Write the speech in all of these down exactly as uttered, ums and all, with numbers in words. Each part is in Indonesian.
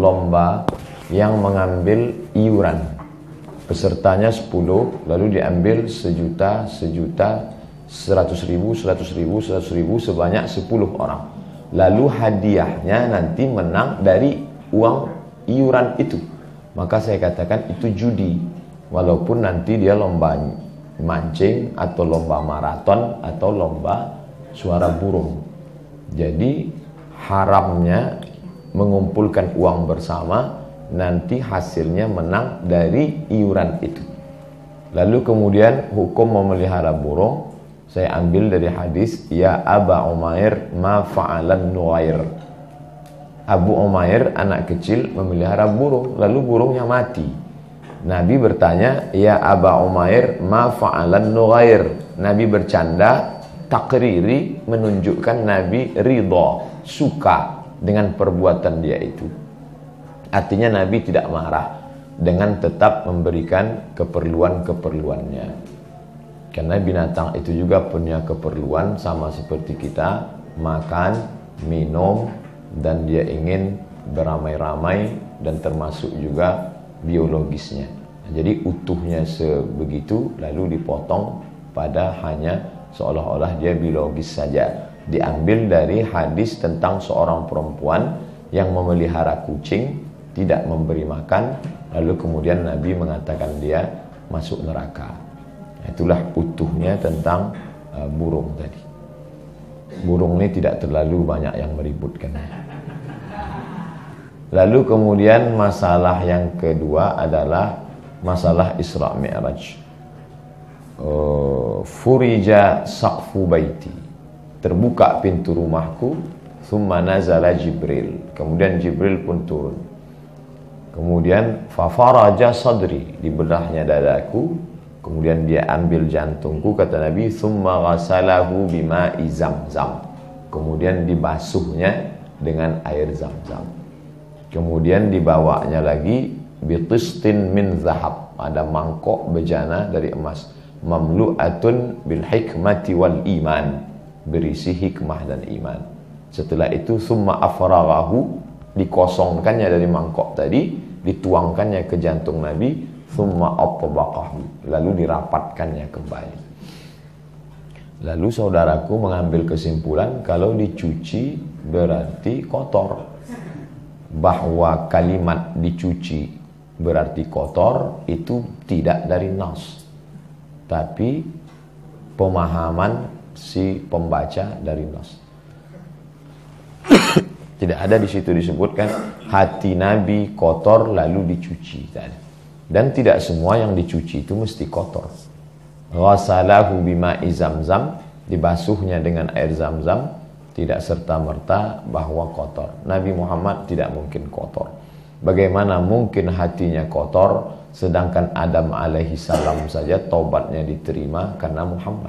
lomba yang mengambil iuran. Pesertanya sepuluh, lalu diambil sejuta, sejuta, seratus ribu, seratus ribu, seratus ribu, sebanyak sepuluh orang. Lalu hadiahnya nanti menang dari uang iuran itu. Maka saya katakan itu judi. Walaupun nanti dia lomba mancing, atau lomba maraton, atau lomba suara burung. Jadi haramnya mengumpulkan uang bersama, nanti hasilnya menang dari iuran itu. Lalu kemudian hukum memelihara burung, saya ambil dari hadis, ya Aba Umair ma fa'alan nuwair. Abu Umair, anak kecil, memelihara burung, lalu burungnya mati. Nabi bertanya, ya Aba Umair ma fa'alan nuwair. Nabi bercanda, takriri, menunjukkan Nabi ridha, suka dengan perbuatan dia itu. Artinya Nabi tidak marah, dengan tetap memberikan keperluan-keperluannya. Karena binatang itu juga punya keperluan sama seperti kita, makan, minum, dan dia ingin beramai-ramai, dan termasuk juga biologisnya. Jadi utuhnya sebegitu, lalu dipotong pada hanya seolah-olah dia biologis saja. Diambil dari hadis tentang seorang perempuan yang memelihara kucing, tidak memberi makan, lalu kemudian Nabi mengatakan dia masuk neraka. Itulah utuhnya tentang uh, burung tadi. Burung ini tidak terlalu banyak yang meributkan. Lalu kemudian masalah yang kedua adalah masalah Isra Mi'raj. Uh, Furija saqfu baiti, terbuka pintu rumahku, thumma nazala Jibril, kemudian Jibril pun turun. Kemudian fafaraja sadri, dibelahnya dadaku, kemudian dia ambil jantungku, kata Nabi, thumma ghasalahu bima'i zamzam, kemudian dibasuhnya dengan air Zamzam. Kemudian dibawanya lagi bitistin min zahab, ada mangkok bejana dari emas, mamlu'atun bil hikmati wal iman, berisi hikmah dan iman. Setelah itu summa afraghahu, dikosongkannya dari mangkok tadi, dituangkannya ke jantung Nabi, summa atbaqahu, lalu dirapatkannya kembali. Lalu saudaraku mengambil kesimpulan kalau dicuci berarti kotor, bahwa kalimat dicuci berarti kotor itu tidak dari nas, tapi pemahaman si pembaca dari nas. Tidak ada di situ disebutkan hati Nabi kotor lalu dicuci. Dan tidak semua yang dicuci itu mesti kotor. Ghasalahu bima'i zamzam, dibasuhnya dengan air Zamzam, tidak serta-merta bahwa kotor. Nabi Muhammad tidak mungkin kotor. Bagaimana mungkin hatinya kotor, sedangkan Adam alaihi salam saja taubatnya diterima karena Muhammad.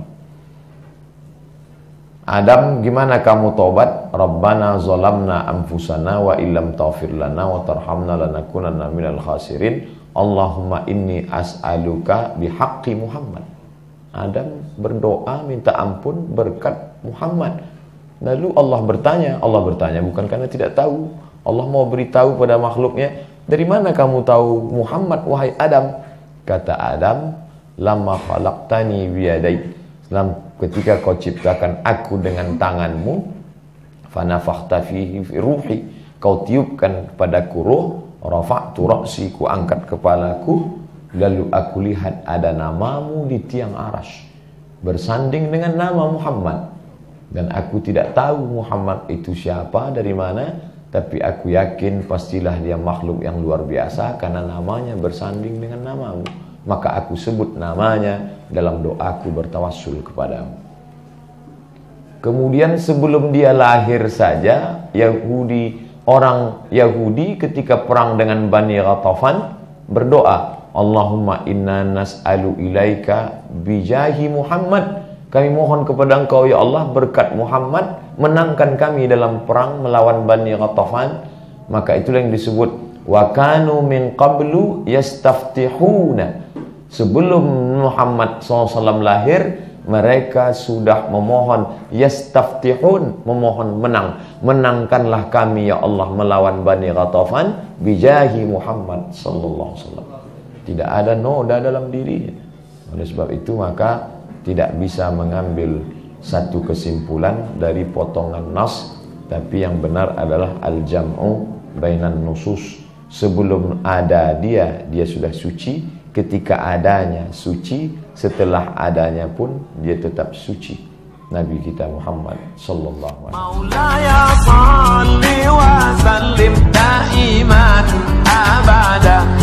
Adam, gimana kamu tobat? Rabbana zalamna anfusana wa illam taghfir lana wa tarhamna lanakunanna minal khasirin. Allahumma inni as'aluka bihaqqi Muhammad. Adam berdoa minta ampun berkat Muhammad. Lalu Allah bertanya, Allah bertanya bukan karena tidak tahu. Allah mau beritahu pada makhluknya, dari mana kamu tahu Muhammad wahai Adam? Kata Adam, lamma khalaqtani biyadayk, ketika kau ciptakan aku dengan tanganmu, fanafakhta fihi ruhi, kau tiupkan padaku ruh, rafa'tu ra'si, ku angkat kepalaku, lalu aku lihat ada namamu di tiang arash, bersanding dengan nama Muhammad. Dan aku tidak tahu Muhammad itu siapa, dari mana, tapi aku yakin pastilah dia makhluk yang luar biasa karena namanya bersanding dengan namamu. Maka aku sebut namanya dalam doaku bertawassul kepadamu. Kemudian sebelum dia lahir saja, Yahudi, orang Yahudi ketika perang dengan Bani Ghatafan berdoa, Allahumma inna nas'alu ilaika bijahi Muhammad, kami mohon kepada engkau ya Allah berkat Muhammad menangkan kami dalam perang melawan Bani Ghatafan. Maka itulah yang disebut wa kanu min qablu yastaftihuna, sebelum Muhammad shallallahu alaihi wasallam lahir mereka sudah memohon, yastaftihun, memohon menang. menangkanlah kami ya Allah melawan Bani Ghatafan bijahi Muhammad sallallahu alaihi wasallam. Tidak ada noda dalam dirinya. Oleh sebab itu maka tidak bisa mengambil satu kesimpulan dari potongan nas, tapi yang benar adalah al-jam'u bainan nusus. Sebelum ada dia, dia sudah suci. Ketika adanya suci, setelah adanya pun dia tetap suci. Nabi kita Muhammad sallallahu alaihi wasallam. Maulaya salli wa sallim daiman abada